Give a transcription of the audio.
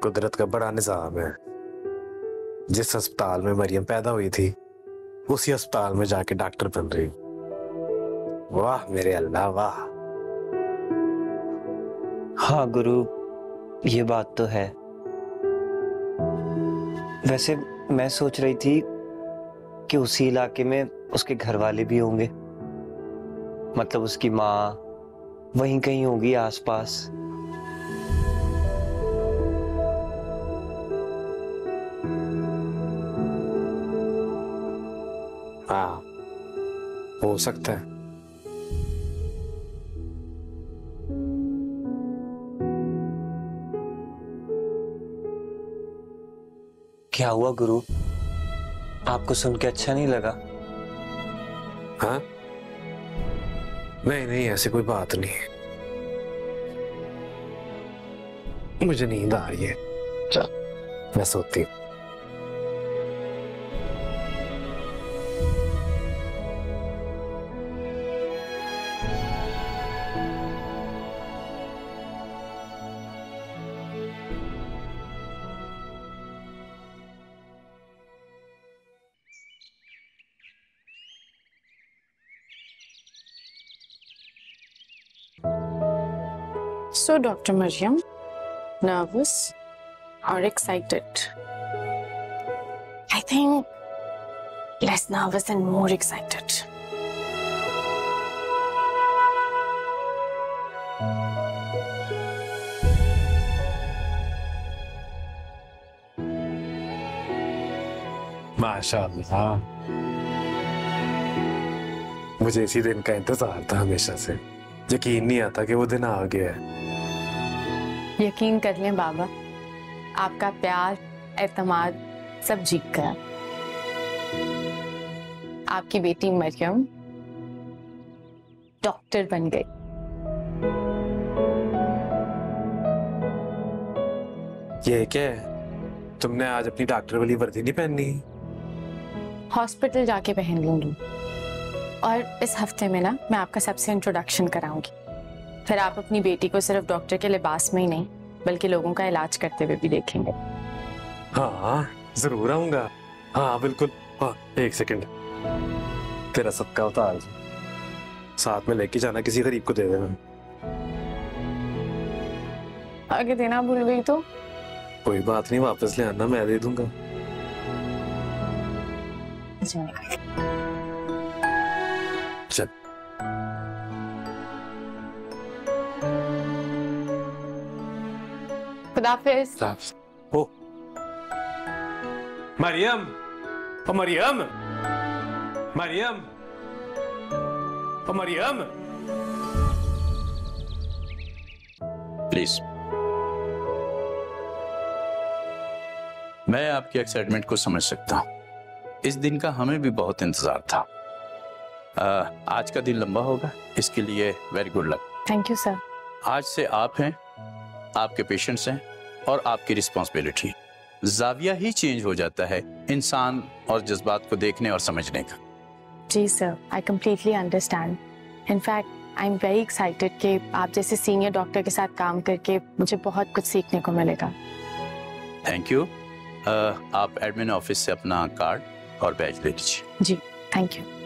कुदरत का बड़ा निजाम है। जिस अस्पताल में मरियम पैदा हुई थी उसी अस्पताल में जाके डॉक्टर बन रही। वाह मेरे अल्लाह वाह। हाँ गुरु, ये बात तो है। वैसे मैं सोच रही थी कि उसी इलाके में उसके घर वाले भी होंगे, मतलब उसकी माँ वहीं कहीं होगी आसपास। हाँ हो सकता है। क्या हुआ गुरु, आपको सुन के अच्छा नहीं लगा? हाँ नहीं नहीं, ऐसी कोई बात नहीं। मुझे नींद आ रही है, चल मैं सोती हूँ। So, Dr. Mariam, nervous or excited? I think less nervous and more excited. माशाअल्लाह, मुझे इसी दिन का इंतजार था हमेशा से। यकीन नहीं आता कि वो दिन आ गया है। यकीन कर लें बाबा, आपका प्यार एतमाद सब जीत गया। आपकी बेटी मरियम डॉक्टर बन गई। ये क्या है, तुमने आज अपनी डॉक्टर वाली वर्दी नहीं पहननी? हॉस्पिटल जाके पहन लूंगी, और इस हफ्ते में ना मैं आपका सबसे इंट्रोडक्शन कराऊंगी। फिर आप अपनी बेटी को सिर्फ डॉक्टर के लिबास में ही नहीं बल्कि लोगों का इलाज करते हुए भी देखेंगे। हाँ जरूर आऊंगा। हाँ बिल्कुल। हाँ एक सेकंड, तेरा सबका उतार साथ में लेके जाना, किसी गरीब को दे देना। आगे देना भूल गई तो? कोई बात नहीं, वापस ले आना, मैं दे दूंगा। चल खुदाफिज। ओ मरियम, ओ मरियम, मरियम, ओ मरियम। प्लीज, मैं आपकी एक्साइटमेंट को समझ सकता हूं। इस दिन का हमें भी बहुत इंतजार था। आज का दिन लंबा होगा, इसके लिए very good luck. Thank you sir. आज से आप हैं, आपके पेशेंट्स हैं और आपकी रिस्पॉन्सिबिलिटी। जाविया ही चेंज हो जाता है इंसान और जज्बात को देखने और समझने का। जी sir, I completely understand. In fact I am very excited कि आप जैसे सीनियर डॉक्टर के साथ काम करके मुझे बहुत कुछ सीखने को मिलेगा। Thank you. आप एडमिन ऑफिस से अपना कार्ड और बैज ले लीजिए। जी थैंक यू।